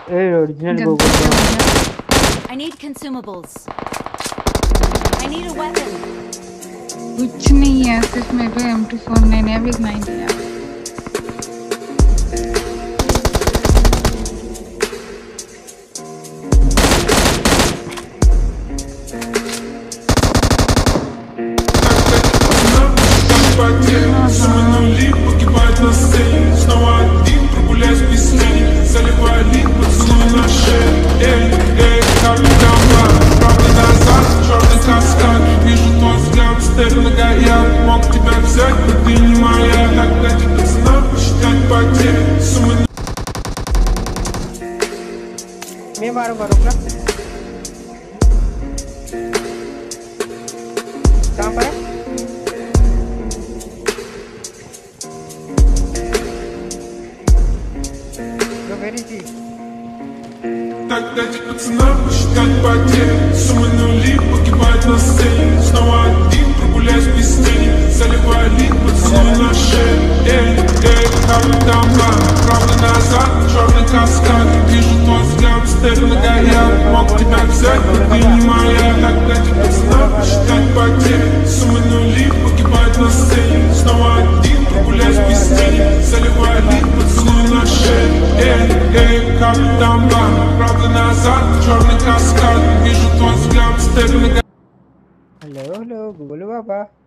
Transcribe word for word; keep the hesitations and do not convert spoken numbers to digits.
Original gun Gogo से बढ़िया। I need consumables. I need a weapon. कुछ नहीं है, सिर्फ मेरे पे एम टू फोर नाइन है, बिग नाइन है। Суммы нули погибают на сцене. Снова один, прогуляюсь без тени. Заливаю лик, поцелуй на шее. Эй, эй, как там план? Правда назад, черный каскад. Вижу твой взгляд, стель на горят. Мог тебя взять, но ты не моя. Так дайте пацанам посчитать потери. Суммы मैं मारूंगा, रुकना। कहाँ पर है? Bro, where is he? Так дайте пацанам посчитать потери. Суммы нули погибают на сцене. Снова один, прогуляюсь без тени. Заливаю лик, поцелуй на шее. Эй, эй, как там план? Правда назад, черный каскад. Вижу твой взгляд, стель на горят. Мог тебя взять, но ты не моя. Так дайте пацанам посчитать потери. Суммы нули погибают на сцене. Снова один, прогуляюсь без тени. Заливаю лик, поцелуй на шее. Эй, эй, как там план? Правда назад, черный каскад. Вижу твой взгляд, стель на горят. Hello hello गुगलू बाबा।